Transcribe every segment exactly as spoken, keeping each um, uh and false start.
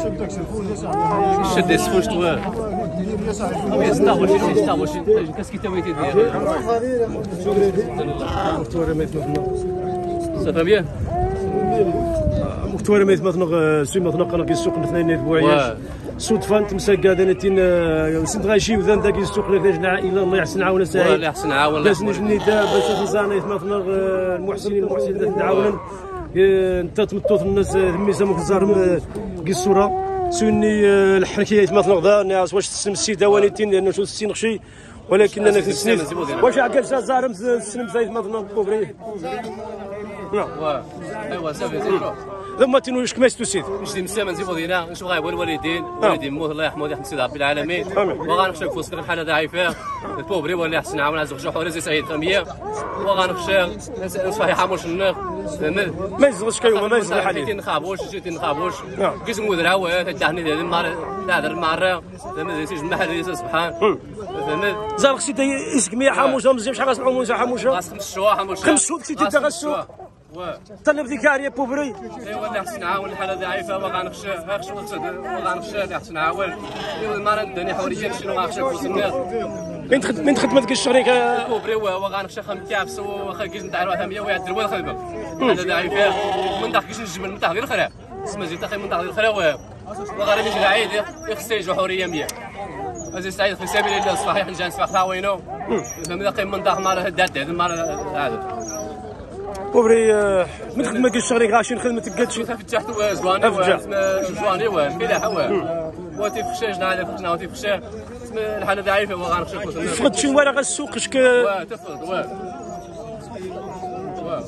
شد السفوش تو وي ستاغوش ستاغوش كاسكي تاويتي ديال صافا بيان مختوره ميت مثلا سي مثلا قال كيسوق الاثنين بوعياش صدفه تمسك هذا نتين سنت غاشي وذان داك السوق لنا العائله الله يحسن عاون سعيد الله يحسن عاون باش نجني باش تزانيت مثلا المحسنين المحسنين تعاون انت تمطوط الناس ميزه مكزار قصوره سوني الحركيات مثلا غدا واش تسلم السيده ونيتين لانه شو السين خشي ولكن انا كنسنيت واش عقل زارم السلم زايد مثلا كوبري لا ايوا صافي زيدو ثم تنوش كما ستوسيد نجي مسامن نزيدو دينا نشوف غايب الوالدين الوالدين موت الله يرحمه ويرحم سيدي رب العالمين وغنخشى في وسط الحاله ضعيفه البوبري ولا يحسن عاون عزوج جوحوري زي سعيد خميه وغنخشى صحيح حاموش النار ما يزغش كيوم ما يزغ حاليا نخابوش جيت نخابوش كيس مودرا هو تدهني ديال المره لا المره فهمت سيج المحل سبحان فهمت زار خصي يسكمي حاموشه مزيان شحال غنسمعوا موسى حاموشه خاص خمس شوا حاموشه خمس شوا كنتي تغسو طلب ذيك عاريه بوبري ايوا اللي حسن عاون الحاله ضعيفه وغنخشى غنخشى وغنخشى اللي حسن عاون ايوا المره نداني حوريه شنو غنخشى كوسنا من تخدم من خدمتك الشهريه كوبري وغنخشى خم كابس واخا كيش نتاع روحها مية ويعدل ولا خلبه الحاله ضعيفه من داك كيش نجبل من تحت غير الخرا اسمها زيد تاخي من تحت غير الخرا وغادي يجي العيد يخصي يجي حوريه مية عزيز سعيد في سبيل الله صحيح نجي نسمع خاوينو فهمنا قيم من داك مره هدات هذه المره هذا كوبري من خدمتك الشهريه غاشي خدمتك قدشي فتحت زواني زواني وفلاحه وتي فخشاش نعرف فخشنا وتي فخشاش الحاله ضعيفه وغنخشى كوسنا فقدت شي ورا غالسوق شك واه تفقد واه واه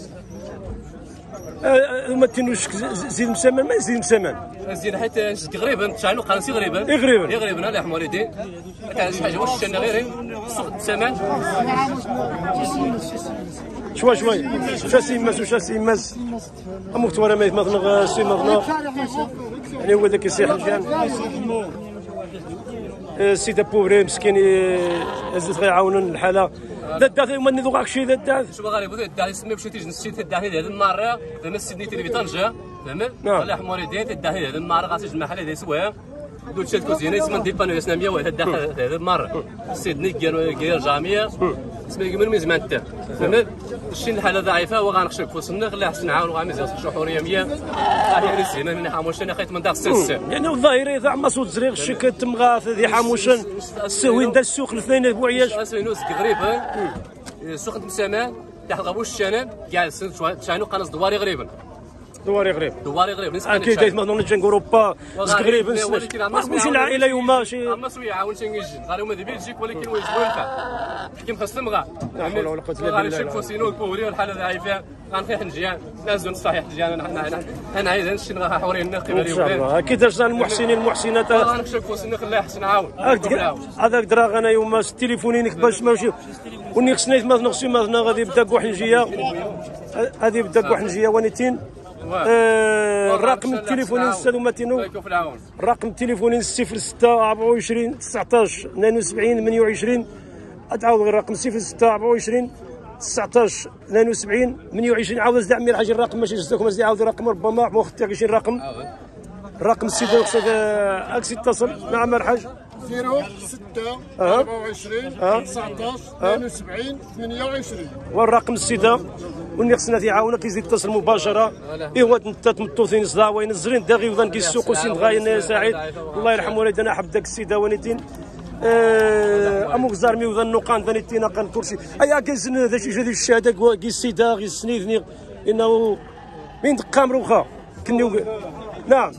ما تنوش زيد مسمن ما زيد مسمن زين حيت غريبا تشعلوا قنصي غريبا غريبا غريبا الله يرحم والديك كان شي حاجه واش شنا غير السوق الثمن شوي شوي شا سيماس وشا سيماس مختوره ميت مثلا سي مثلا يعني هو ذاك يسيح مزيان السيده بوبري مسكين هزت غيعاونون الحاله دات هما اللي ذوقك شي دات شوف غريب دات يسمي باش تيجي نسيت تداهني هذه المره فهمت سيدني تيلي طنجه فهمت الله يرحم والديك تداهني هذه المره غاتيجي المحل هذا سواها دوت شاد كوزينه اسمها دي بانو ياسنا مية واحد داخل هذه المره سيدني كير جاميه اسمها من من زمان حتى فهمت شي الحاله ضعيفه وغنخشى كوسنا خليها حسن عاون وغامز يصل حوريه مية هي رسيمه من حاموشن خيت من داك السس يعني الظاهري ذا عما صوت زريغ شي كتمغاث ذي حاموشن السوين دا السوق الاثنين بوعياش اسوينوس غريب سوق مسامان تحت غابوش الشنان جالس شانو قنص دواري غريبا دواري غريب دواري غريب اكيد دايت مثلا نجي اوروبا غريب ما شي العائله يوما شي اما سوي عاون شي نجي غير هما دي بيلجيك ولكن ويجبوا ينفع تحكيم خاص تمغى لا حول ولا قوه الا بالله غنمشي كوسينو البوري والحاله ضعيفه غنخيح نجيان نازل صحيح نجيان انا عايز نمشي حوري لنا قيمه ان شاء الله اكيد المحسنين المحسنات غنمشي كوسينو خليه يحسن عاون هذاك دراغ انا يوما تليفونينك باش ماشي وني خصني مثلا خصني مثلا غادي يبدا كوحنجيه غادي يبدا كوحنجيه ونيتين الرقم التليفوني استاذ ماتينو الرقم التليفوني صفر ستة أربعة وعشرين تسعطاش اثنين وسبعين ثمانية وعشرين تعاود غير الرقم صفر ستة أربعة وعشرين تسعطاش اثنين وسبعين ثمانية وعشرين عاود زد عمي الحاج الرقم ماشي جزاكم زيد عاود الرقم ربما مو اختك شي الرقم الرقم السيده الاستاذ اكسي اتصل نعم الحاج صفر ستة أربعة وعشرين تسعطاش اثنين وسبعين ثمانية وعشرين والرقم السيده واللي خصنا يعاونك يزيد يتصل مباشره ايوا انت تمطوثين صداوين الزرين داغي وذان كيسوقوا سين غاين يا سعيد الله يرحم والدينا حب داك السيده ونيتين امو زارمي وذان نقان ذانيتينا قان كرسي ايا كيزن ذا شي جدي الشهاده كي السيده غي سنيدني انه من دقام روخا كني نعم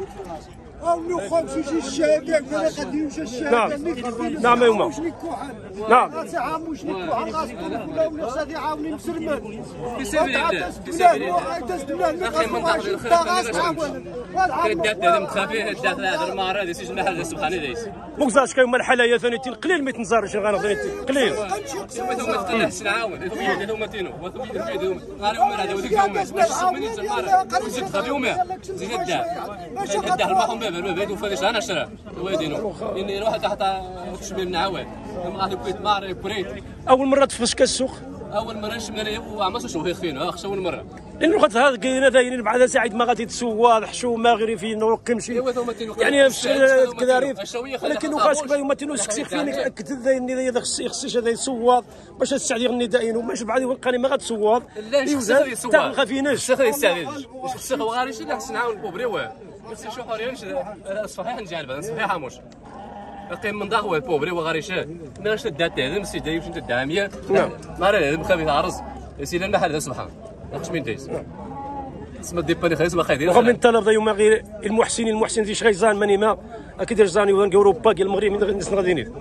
او لو خمس شي الشهاده ولا غادي يمشي الشهاده نعم نعم يوما نعم عاموش نكوحل راسك ولا ولا غادي يعاوني مسلمان في سبيل الله في سبيل الله اخي من داخل الخير كدات هذا متخافي داخل هذا المره هذا سيج محل سبحان الله مكزاش كاين الحلايا ثانيتين قليل ما تنزارش غير ثانيتين قليل ثم تقلع حسن عاون هما تينو وثم غير هما هذا وديك هما باش من المره زيد خذيهم زيد الدار الدار المحهم باب الباب وفاديش انا شرا ويدينو اني روح تحت تشبه من عواد ما غادي بغيت مار بريت اول مره تفشك السوق اول مره شمنا ليه وعماسو شوفي خفينو اخ اول مره لانه خاطر هذا كاين دايرين بعد ساعد ما غادي تسوى حشومه غير في نوق مشي يعني كذا ولكن خاصك باين ما تنوش سكسي فينك اكد دايرني هذا خصيش هذا يسوى باش السعد يغني داين وماش بعد يلقاني ما غتسوى لا يوزن تاع ما خافيناش الشيخ يستعد الشيخ غاريش لا خصنا نعاون البوبري واه بس شو حورينش صحيح نجالب صحيح مش قيم من ضغوه البوبري وغاريش ناش تدات هذا مسيده يمشي تدعميه نعم ما راه مخافي تعرض سيدنا المحل هذا سبحان اش من دايس اسم ديباني خايس ما خايدين قبل الطلب يوم غير المحسنين المحسن ديش غيزان ماني ما اكيد رزاني وان اوروبا ديال المغرب من الناس غاديين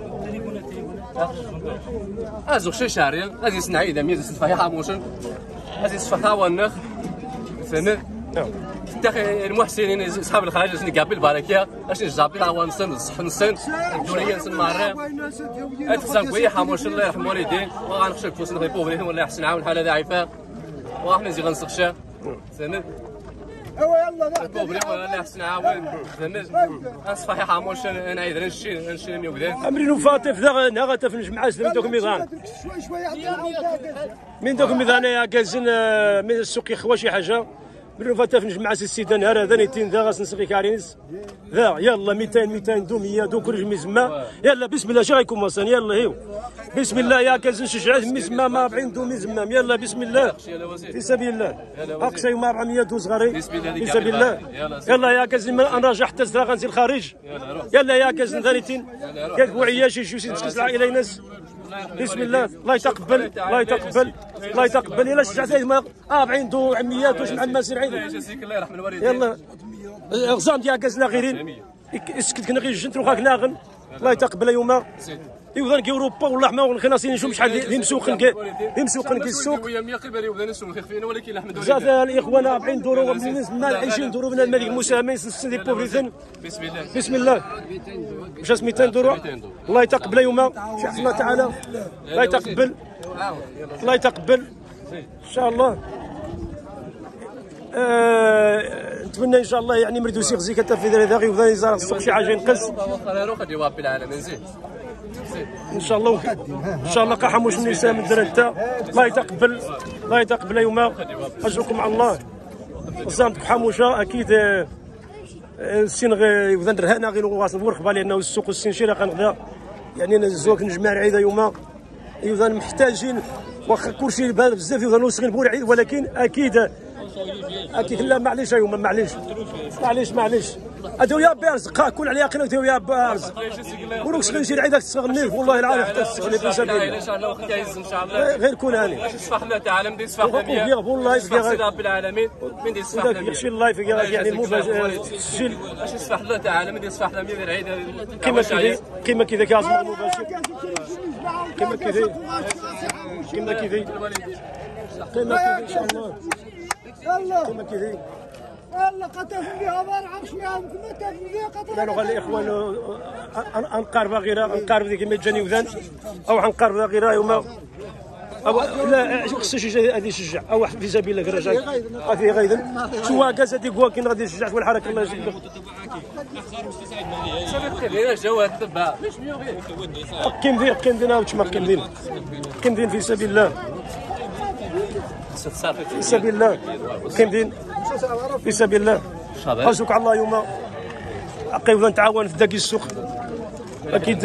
ازو شي شاري غادي سنعيد ميز صحيح موشن غادي صفحه ونخ سنه نعم تاخي المحسنين اصحاب الخارج اللي قابل بركه اش نجابي لا ونسن صح نسن الدنيا نسن مره اتسان كوي حموش الله يرحم والدين وغنخشى فوسنا في بوبري ولا يحسن عاون حاله ضعيفه واحنا نزيد غنسقشا سند ايوا يلا البوبري ولا يحسن عاون سند اصفحي حموش انا عيد نشي نشي ميوكدان امرين وفاطف ذا نغا في نجمع من دوك الميزان شوي شوي من دوك الميزان يا كازن من السوق يخوا شي حاجه من فاتا في نجمع السيده نهار هذا نيتين ذا غاس نسقي كارينس ذا يلا مئتين مئتين دو مية دو كل مزما يلا بسم الله شي غيكون مصان يلا هيو بسم الله يا كازن شجعات مزما ما أربعين دو مزما يلا بسم الله في سبيل الله اقصى يوم أربعمية دو صغاري في سبيل الله يلا يا كازن انا راجع حتى الزرا غنزيد الخارج يلا يا كازن ذا نيتين كتبوا عياشي شي تسكس العائله ناس بسم الله الله يتقبل الله يتقبل الله يتقبل يلا شجعت ما أربعين دو عميات واش مع الناس العيد الله يرحم الوالدين يلا غزام ديال كازنا غيرين اسكت كنا غير جنت وخاك ناغن الله يتقبل يوما يوضن كي اوروبا والله ما خناصين نشوف شحال دي مسوقن كي مسوقن كي السوق زاد الاخوان أربعين دورو من عشرين دورو من الملك المساهمين سن دي بوفريزن بسم الله بسم الله واش مئتين دورو الله يتقبل يوما شاء الله تعالى الله يتقبل الله يتقبل ان شاء الله آه، نتمنى ان شاء الله يعني مردو سي غزي كتنفذ هذا غير وذا يزار السوق شي حاجه ينقص ان شاء الله ان شاء الله قحموش النساء من درنتا الله يتقبل الله يتقبل يوما اجركم على الله وصامتك حموشه اكيد السين غير وذا نرهانا غير واصل ورخ بالي انه السوق السين شي راه كنغدا يعني نزوك نجمع العيده يوما ايوا محتاجين واخا كلشي بزاف يوضا نوصل بورعيد ولكن اكيد اكيد لا معليش يوما معليش معليش معليش ادو يا بارز كل على يقين ادو يا بارز وروك شغل نشي عيدك تستغني والله العظيم حتى تستغني في سبيل الله ان شاء الله وخا يعز ان شاء الله غير كون هاني باش تصفح لنا تعالى مدي تصفح لنا والله يا رب العالمين من دي تصفح لنا يخشي اللايف يعني مو تسجيل باش تصفح لنا تعالى مدي تصفح لنا من العيد كيما كذا كيما كذا كازم مباشر كيما كذا كيما كذا كيما كذا ان شاء الله يلا كيما كذا يلا قتل بها ما نعرفش معاهم كما تاكل بها قتل كانوا غير الاخوان انقارب غير انقارب ذيك ما جاني وذان او انقارب غير يوم او لا خصو شي غادي يشجع او في سبيل الله الرجاء غادي غايدن شو كاز هذيك هو كاين غادي يشجع والحركه الله يجزيك خلينا جواد تبع كيم دير كيم دير واش ما كيم دير كيم دير في سبيل الله في سبيل الله كيم دير في سبيل الله حرصك على الله يوم عقيب نتعاون في داك السوق اكيد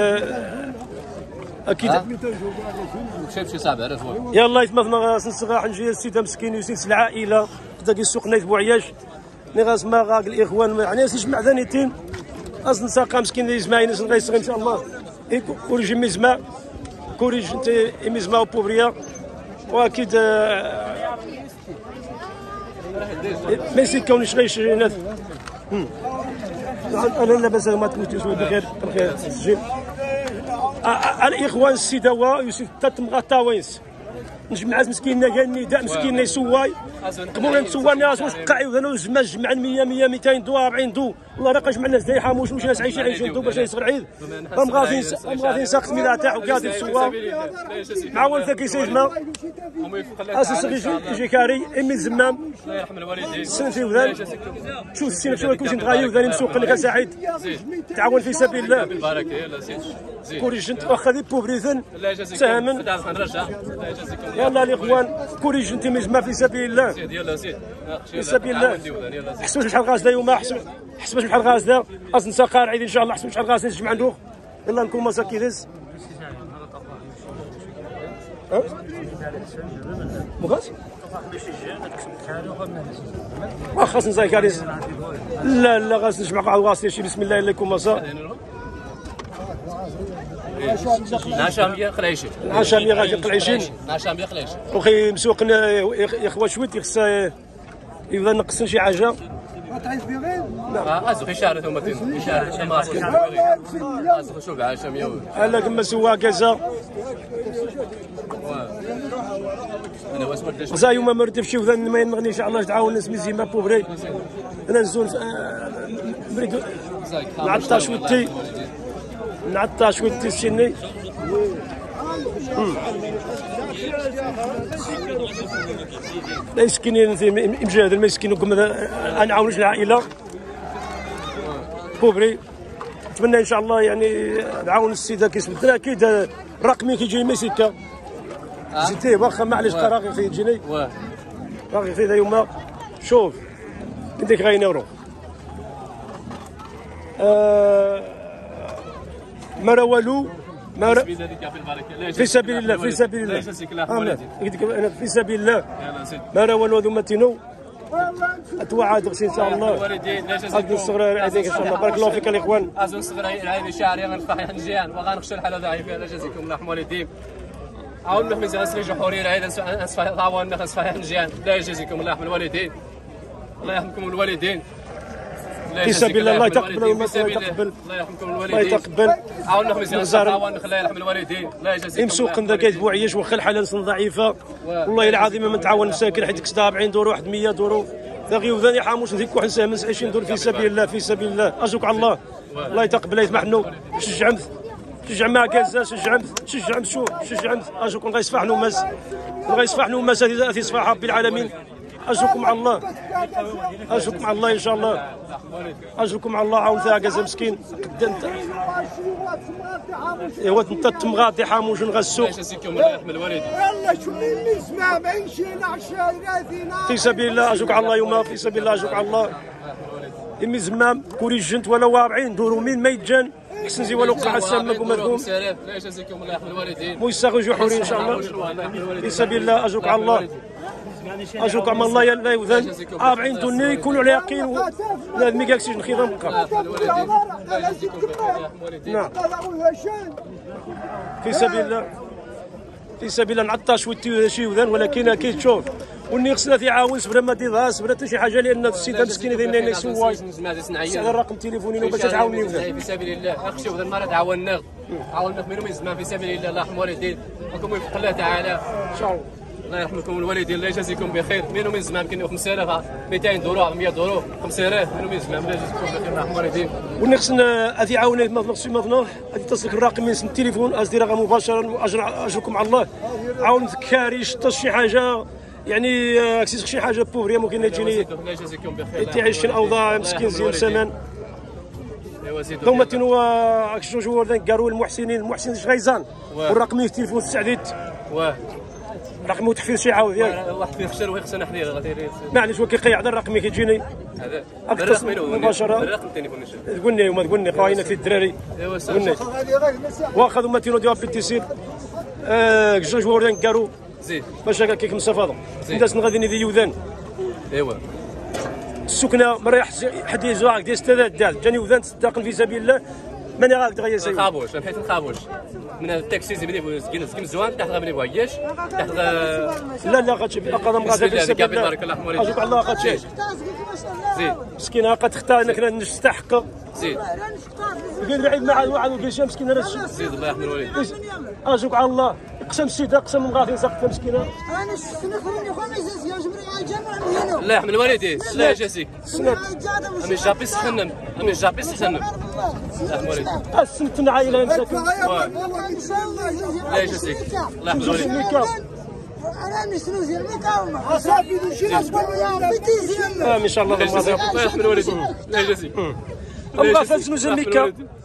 اكيد شايف شي صعب عرف يلا يتمثل صغار حنجيه السيده مسكين يوسف العائله في داك السوق نايت بوعياش ني غاس ما غاك الاخوان يعني يجمع ذانيتين اصلا ساقا مسكين يسمعين غيصغي ان شاء الله كوريج ميزما كوريج انت ميزما وبوبريا واكيد ما يسكونيش غير ناس انا لاباس ما تموتوش بخير بخير تسجيل الاخوان السيداوه يوسف تتمغا تاوينس نجمع مسكيننا كاع النداء مسكيننا يسواي قبول نسواني راس واش قاعي وذا جمع جمع مية مية مئتين دو أربعين دو والله راه جمع الناس داي حاموش واش ناس عايشين عايشين دو باش يصغر العيد هم غاديين هم غاديين ساق سميله تاعو قاعد يسوا مع ولد كيسيد ما اساس يجي كاري امي الزمام الله يرحم الوالدين سنتي وذا شوف السين شو كلشي نتغايو ذا مسوق لك سعيد تعاون في سبيل الله بالبركه يلا سيدي كوريجنت واخا دي بوبريثن الله يجازيكم سهما نرجع الله يجازيكم يلا الاخوان كوريجنت مجمع في سبيل الله سيد يلا سيد في سبيل الله حسبوش بحال غاسله يوم حسبوش بحال غاسله اصلا ساقار عيد ان شاء الله حسبوش بحال غاسله نجمع ندوخ يلا نكون مساكيدس ها مغاس واخا نزاي كاريس لا لا غاس نجمع قاع غاسله شي بسم الله يكون مسا ناشامية قليشين ناشامية غادي قليشين ناشامية قليشين وخي مسوق يا خويا شويت خصها يبدا نقصن شي حاجه تعيش في غير لا ازو في شهر ثم في شهر شماس ازو شوف عشامية الا كما سوا كازا انا واسمر زا يوم ما ردف شي وذن ما ينغنيش الله تعاون الناس مزيما بوبري انا نزول مريد نعطى شويتي نعطى شويتي السني مسكينين مجاهد المسكين وكم نعاونوش العائله بوبري نتمنى ان شاء الله يعني نعاون السيده كيسمت اكيد رقمي كيجي ما سكه زيتيه واخا معليش قراغي في تجيني باغي في ذا يوم شوف كنتك غاين يورو آه ما راه والو ما راه في سبيل الله في سبيل الله انا في سبيل الله ما راه والو ذو متينو اتوعد ان شاء الله هاد الصغير هذيك ان شاء الله بارك الله فيك الاخوان ازون صغير هذه شعري غنفرح نجيان وغنخشى الحاله ضعيفه على جزاكم الله رحم والديك عاون محمد زاسري جحوري عيد اسفا طاوان اسفا نجيان لا يجزيكم الله رحم الوالدين الله يرحمكم الوالدين في سبيل الله يتقبل الله يتقبل الله يرحمكم الله الوالدين يتقبل عاون محمد زاسري طاوان الله يرحم الوالدين الله يجزيكم يمسوق ذا كيتبو عيش واخا الحاله ضعيفه والله العظيم ما نتعاون مساكن حيت كستا أربعين دور واحد مية دور ثغي وذاني حاموش ذيك واحد سهم عشرين دور في سبيل الله في سبيل الله ارجوك على الله الله يتقبل يسمح لنا شجع شجع مع كازا شجع شجع شو شجع ارجوكم الله يصفح لنا ماس الله يصفح لنا ماس هذه صفاح رب العالمين ارجوكم على الله ارجوكم على الله ان شاء الله ارجوكم على الله عاون فيها كازا مسكين انت ايوا انت تمغاطي حاموش نغسوق الله يجزيكم الله يرحم الوالدين يلا شو اللي نسمع معيشينا عشان في سبيل الله ارجوك على الله يوم في سبيل الله ارجوك على الله امي زمام كوري جنت ولا واربعين دورو مين ما يتجان حسن زي ولو قطع السمك ومذموم لا يجزيكم الله يرحم الوالدين مو يساغو جحوري ان شاء الله في سبيل الله ارجوك على الله ارجوك على الله لا يوذن أربعين دوني يكونوا على يقين لازم يكاكسي نخيض بقى نعم في سبيل الله في سبيل الله نعطى شويه شي وذن ولكن اكيد تشوف واللي خصنا يعاون صبر ما تيضها صبر حتى شي حاجه لان السيده مسكينه دايرين يسواي هذا الرقم تليفوني باش تعاوني وذن في سبيل الله اخشى وذن ما تعاوننا عاوننا منهم من زمان في سبيل الله الله يرحم الوالدين وكم يوفق الله تعالى ان شاء الله الله يرحمكم الوالدين الله يجازيكم بخير منهم من زمان كاين خمسة آلاف مئتين دورو مية دورو خمسة آلاف منهم من زمان الله يجازيكم بخير الله يرحم الوالدين واللي خصنا هذه عاونات ما نقصي مثلا هذه تصلك الرقم من التليفون ازدي رقم مباشره اجركم على الله عاون كاري شطش شي حاجه يعني كسيت شي حاجه بوفري ممكن يجيني الله يجازيكم بخير تعيش الاوضاع مسكين زين سمان ثم تنو اكشن جوار قالوا المحسنين المحسن غيزان والرقم التليفون السعديت واه رقم تحفيظ شي عاود ياك واحد في خسر ويخصنا حنا معليش هو كيقيع الرقم كيجيني هذا الرقم مباشره الرقم التليفون تقول لي وما تقول لي قاينه في الدراري قول لي واخذ ما تينو ديال بيتيسير اه جوج جوار قالوا زيد باش هكا كيك مصافضه الناس غادي ندي يوذان ايوا السكنه ما رايح حد يزواق ديال ستة دال جاني وذان تستاقن في سبيل الله ماني غاك دغيا سيدي خابوش حيت الخابوش من التاكسي زبني سكين سكين زوان تحت غابني بغياش تحت لا لا غاتشي اقدم غادي في سبيل الله بارك الله حمولي اجوك الله غاتشي زيد مسكينه قد تختار انك نستحق زيد قال بعيد مع واحد وقال مسكينه راه زيد الله يرحم الوالدين اجوك على الله اقسم السيده اقسم مغاثي سقفه مسكينه انا نخرج خميس يا جمري على الجامع هنا الله يرحم الوالدين الله يجازيك سنت امي جابي سحنم امي جابي سحنم الله يرحم الوالدين السنت نعايله مساكن الله يجازيك الله يرحم الوالدين انا نشرو زين مقاومه اصابي شي اصبر يا بيتي ان شاء الله الله يرحم الوالدين الله يجازيك الله فاز شنو زين ميكا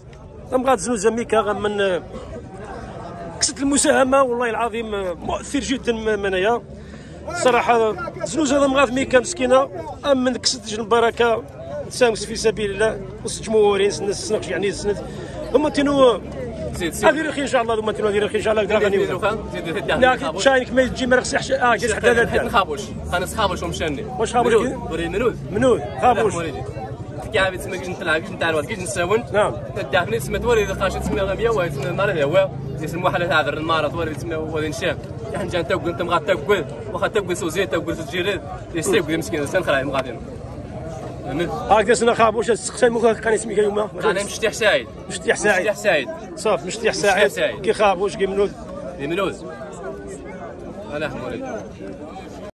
غاد زنوزه ميكا من كسبت المساهمه والله العظيم مؤثر جدا منايا صراحه. زنوزه هذا مغاث ميكا مسكينه من كسبت البركه تسامس في سبيل الله وسط جمهورين سنق يعني السند هما تينو هذه الخير ان شاء الله هما تينو هذه الخير ان شاء الله قدر غني لا شاينك ما يجي ما رخصش اه كيس حدا هذا نخابوش انا خابوش ومشاني واش خابوش وري منود منود خابوش كاع تسمى كيش نطلع كيش نتعرض كيش نساون نعم تدافني تسمى توري خاش تسمى غاميه وتسمى المرض هو يسمى حاله تاع المرض توري تسمى ولي نشاف كاع نجا تاكل انت مغا تاكل واخا تاكل سوزي تاكل تجيرد يستيقظ مسكين سنخرا مغادين هاكا سنا خابوش السقساي موكا كان اسمي اليوم انا مشتيح سعيد مشتيح سعيد مشتيح سعيد صافي مشتيح سعيد كي خابوش كي منود منود الله يرحمه